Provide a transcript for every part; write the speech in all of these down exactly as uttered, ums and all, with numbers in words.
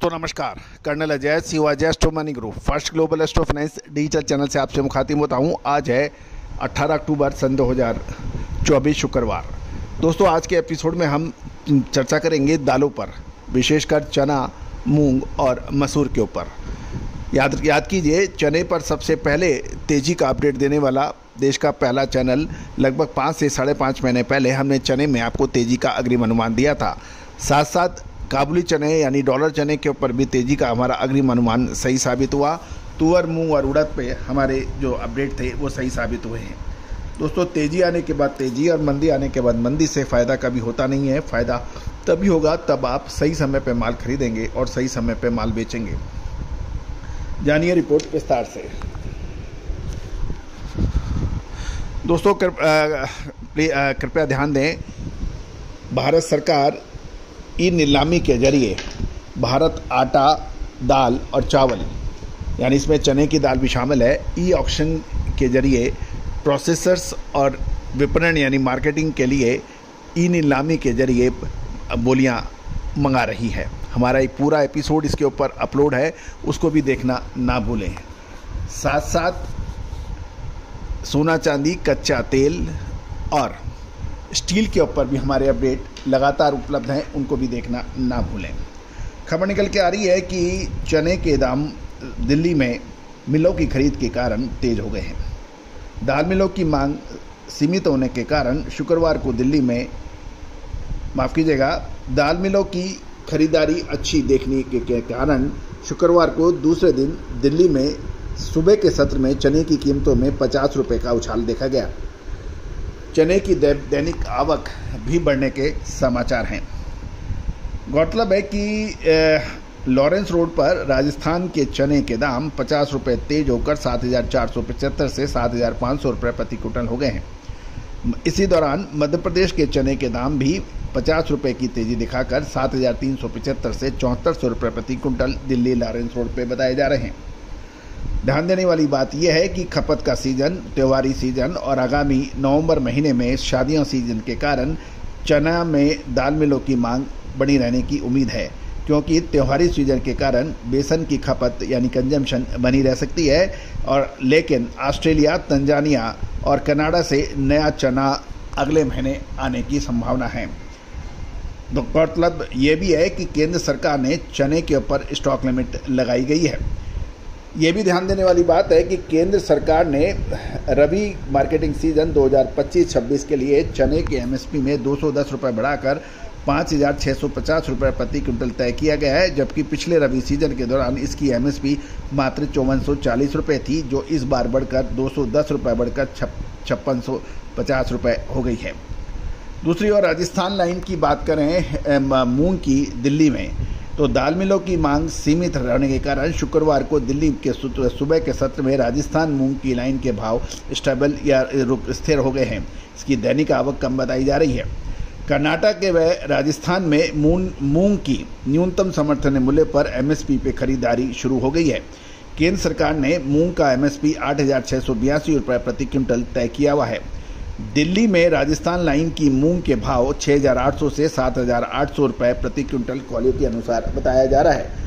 दोस्तों नमस्कार, colonel Ajay Siva Ajay astro money group first global astro finance digital channel से आपसे मुखातिब होता हूं। आज है अठारह अक्टूबर सन दो हज़ार चौबीस शुक्रवार। दोस्तों आज के एपिसोड में हम चर्चा करेंगे दालों पर, विशेषकर चना, मूंग और मसूर के ऊपर। याद याद कीजिए, चने पर सबसे पहले तेज़ी का अपडेट देने वाला देश का पहला चैनल लगभग पाँच से साढ़े पाँच महीने पहले हमने चने में आपको तेज़ी का अग्रिम अनुमान दिया था। साथ साथ काबुली चने यानी डॉलर चने के ऊपर भी तेज़ी का हमारा अग्रिम अनुमान सही साबित हुआ। तुअर, मूंग और उड़द पे हमारे जो अपडेट थे वो सही साबित हुए हैं। दोस्तों तेज़ी आने के बाद तेज़ी और मंदी आने के बाद मंदी से फ़ायदा कभी होता नहीं है। फ़ायदा तभी होगा तब आप सही समय पे माल खरीदेंगे और सही समय पे माल बेचेंगे। जानिए रिपोर्ट विस्तार से। दोस्तों कृपया ध्यान दें, भारत सरकार ई नीलामी के जरिए भारत आटा, दाल और चावल, यानी इसमें चने की दाल भी शामिल है, ई ऑक्शन के जरिए प्रोसेसर्स और विपणन यानी मार्केटिंग के लिए ई नीलामी के जरिए बोलियां मंगा रही है। हमारा एक पूरा एपिसोड इसके ऊपर अपलोड है, उसको भी देखना ना भूलें। साथ साथ सोना, चांदी, कच्चा तेल और स्टील के ऊपर भी हमारे अपडेट लगातार उपलब्ध हैं, उनको भी देखना ना भूलें। खबर निकल के आ रही है कि चने के दाम दिल्ली में मिलों की खरीद के कारण तेज हो गए हैं। दाल मिलों की मांग सीमित होने के कारण शुक्रवार को दिल्ली में, माफ़ कीजिएगा, दाल मिलों की खरीदारी अच्छी देखने के कारण शुक्रवार को दूसरे दिन दिल्ली में सुबह के सत्र में चने की कीमतों में पचास रुपये का उछाल देखा गया। चने की दैनिक आवक भी बढ़ने के समाचार हैं। गौरतलब है कि लॉरेंस रोड पर राजस्थान के चने के दाम पचास रुपये तेज होकर सात हज़ार चार सौ पचहत्तर से सात हज़ार पाँच सौ रुपये प्रति क्विंटल हो गए हैं। इसी दौरान मध्य प्रदेश के चने के दाम भी पचास रुपये की तेजी दिखाकर सात हज़ार तीन सौ पचहत्तर से चौहत्तर सौ रुपये प्रति क्विंटल दिल्ली लॉरेंस रोड पर बताए जा रहे हैं। ध्यान देने वाली बात यह है कि खपत का सीजन, त्योहारी सीजन और आगामी नवंबर महीने में शादियों सीजन के कारण चना में दाल मिलों की मांग बनी रहने की उम्मीद है, क्योंकि त्योहारी सीजन के कारण बेसन की खपत यानी कंजम्पशन बनी रह सकती है। और लेकिन ऑस्ट्रेलिया, तंजानिया और कनाडा से नया चना अगले महीने आने की संभावना है। गौरतलब ये भी है कि केंद्र सरकार ने चने के ऊपर स्टॉक लिमिट लगाई गई है। ये भी ध्यान देने वाली बात है कि केंद्र सरकार ने रबी मार्केटिंग सीजन दो हज़ार पच्चीस छब्बीस के लिए चने के एमएसपी में दो सौ दस रुपये बढ़ाकर पाँच हज़ार छः सौ पचास रुपये प्रति क्विंटल तय किया गया है, जबकि पिछले रबी सीजन के दौरान इसकी एमएसपी मात्र चौवन सौ चालीस रुपये थी, जो इस बार बढ़कर दो सौ दस रुपये बढ़कर छप्पन सौ पचास रुपये हो गई है। दूसरी ओर राजस्थान लाइन की बात करें मूंग की, दिल्ली में तो दाल मिलों की मांग सीमित रहने के कारण शुक्रवार को दिल्ली के सुबह के सत्र में राजस्थान मूंग की लाइन के भाव स्टेबल या स्थिर हो गए हैं। इसकी दैनिक आवक कम बताई जा रही है। कर्नाटक के व राजस्थान में मूंग मूंग की न्यूनतम समर्थन मूल्य पर एमएसपी पे खरीदारी शुरू हो गई है। केंद्र सरकार ने मूंग का एमएसपी आठ हज़ार छः सौ बयासी रुपये प्रति क्विंटल तय किया हुआ है। दिल्ली में राजस्थान लाइन की मूंग के भाव छः हज़ार आठ सौ से सात हज़ार आठ सौ रुपये प्रति क्विंटल क्वालिटी अनुसार बताया जा रहा है।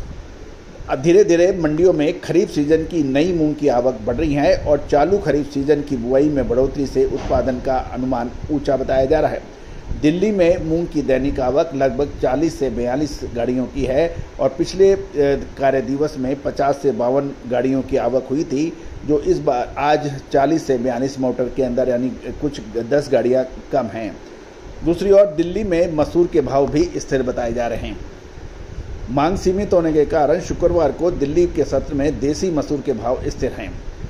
अब धीरे धीरे मंडियों में खरीफ सीजन की नई मूंग की आवक बढ़ रही है और चालू खरीफ सीजन की बुआई में बढ़ोतरी से उत्पादन का अनुमान ऊंचा बताया जा रहा है। दिल्ली में मूंग की दैनिक आवक लगभग चालीस से बयालीस गाड़ियों की है और पिछले कार्य दिवस में पचास से बावन गाड़ियों की आवक हुई थी, जो इस बार आज चालीस से बयालीस मोटर के अंदर यानी कुछ दस गाड़ियां कम हैं। दूसरी ओर दिल्ली में मसूर के भाव भी स्थिर बताए जा रहे हैं। मांग सीमित होने के कारण शुक्रवार को दिल्ली के सत्र में देसी मसूर के भाव स्थिर हैं।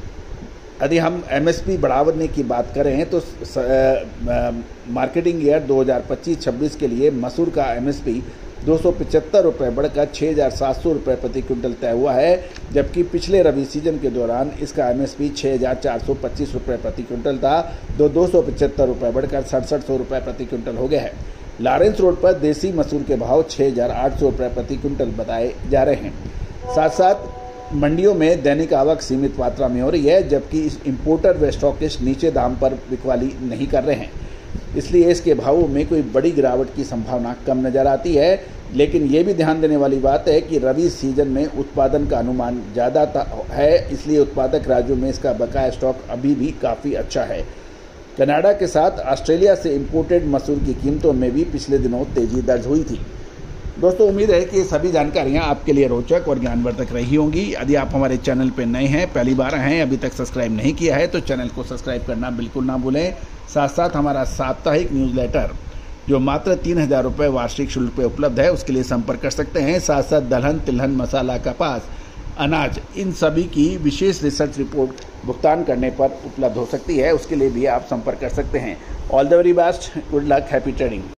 यदि हम एमएसपी बढ़ाने की बात करें तो स, आ, आ, मार्केटिंग ईयर दो हज़ार पच्चीस छब्बीस के लिए मसूर का एमएसपी दो सौ पचहत्तर रुपये बढ़कर छः हज़ार सात सौ रुपये प्रति क्विंटल तय हुआ है, जबकि पिछले रबी सीजन के दौरान इसका एमएसपी छः हज़ार चार सौ पच्चीस रुपये प्रति क्विंटल था, तो दो सौ पचहत्तर रुपये बढ़कर सड़सठ सौ रुपये प्रति क्विंटल हो गया है। लॉरेंस रोड पर देसी मसूर के भाव छः हज़ार आठ सौ रुपये प्रति क्विंटल बताए जा रहे हैं। साथ साथ मंडियों में दैनिक आवक सीमित मात्रा में हो रही है, जबकि इस इम्पोर्टर व स्टॉकिस्ट नीचे दाम पर बिकवाली नहीं कर रहे हैं। इसलिए इसके भावों में कोई बड़ी गिरावट की संभावना कम नज़र आती है। लेकिन ये भी ध्यान देने वाली बात है कि रबी सीजन में उत्पादन का अनुमान ज़्यादा है, इसलिए उत्पादक राज्यों में इसका बकाया स्टॉक अभी भी काफ़ी अच्छा है। कनाडा के साथ ऑस्ट्रेलिया से इंपोर्टेड मसूर की कीमतों में भी पिछले दिनों तेजी दर्ज हुई थी। दोस्तों, उम्मीद है कि सभी जानकारियां आपके लिए रोचक और ज्ञानवर्धक रही होंगी। यदि आप हमारे चैनल पर नए हैं, पहली बार हैं, अभी तक सब्सक्राइब नहीं किया है तो चैनल को सब्सक्राइब करना बिल्कुल ना भूलें। साथ साथ हमारा साप्ताहिक न्यूज़लेटर जो मात्र तीन हज़ार रुपये वार्षिक शुल्क पे उपलब्ध है, उसके लिए संपर्क कर सकते हैं। साथ साथ दलहन, तिलहन, मसाला, कपास, अनाज, इन सभी की विशेष रिसर्च रिपोर्ट भुगतान करने पर उपलब्ध हो सकती है, उसके लिए भी आप संपर्क कर सकते हैं। All the very best, good luck, happy trading.